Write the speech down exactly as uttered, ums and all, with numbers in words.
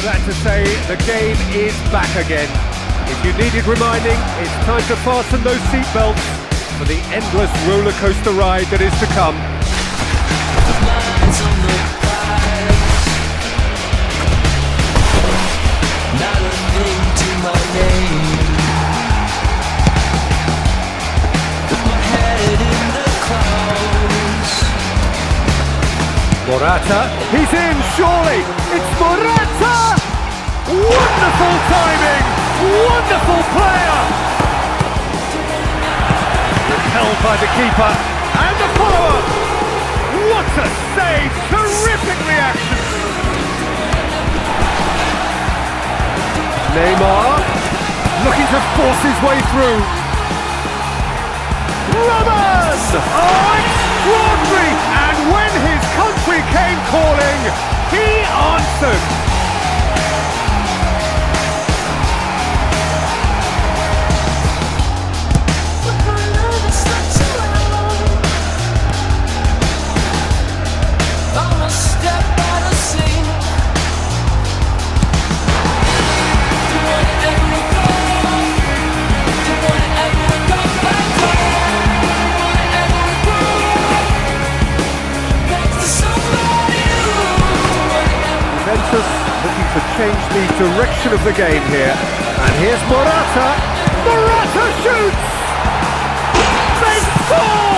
Glad to say the game is back again. If you needed reminding, it's time to fasten those seatbelts for the endless roller coaster ride that is to come. Not a thing to my name. With my head in the clouds. Morata, he's in, surely! It's Morata! Wonderful timing! Wonderful player! Repelled by the keeper, and the follower! What a save! Terrific reaction! Neymar, looking to force his way through. Ramos! Oh, extraordinary! And when his country came calling, he answered. Looking to change the direction of the game here. And here's Morata. Morata shoots! They score!